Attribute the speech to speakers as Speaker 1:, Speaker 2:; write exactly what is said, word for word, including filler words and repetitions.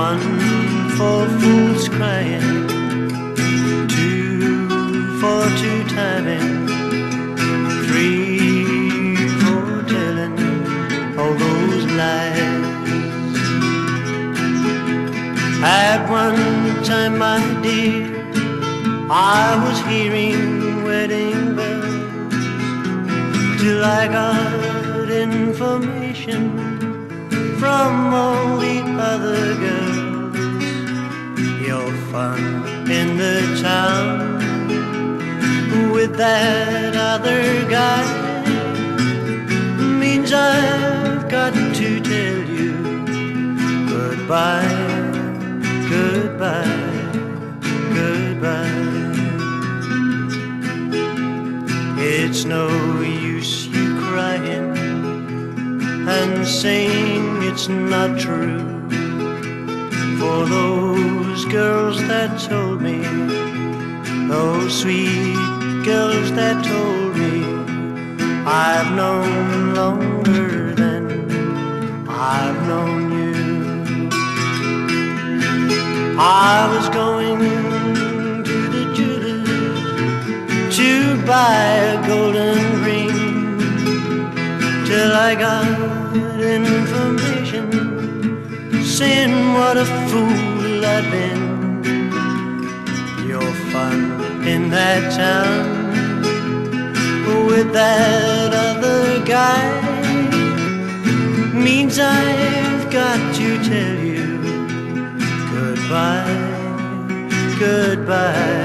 Speaker 1: One for fools crying, two for two-timing, three for telling all those lies. At one time, my dear, I was hearing wedding bells, till I got information from all the other girls. Your fun in the town with that other guy means I've got to tell you goodbye, goodbye, goodbye. It's no use you crying and saying it's not true, for those girls that told me, those sweet girls that told me, I've known longer than I've known you. I was going to the jeweler's to buy a golden ring, till I got information saying what a fool I'd been. Your fun in that town with that other guy means I've got to tell you goodbye, goodbye.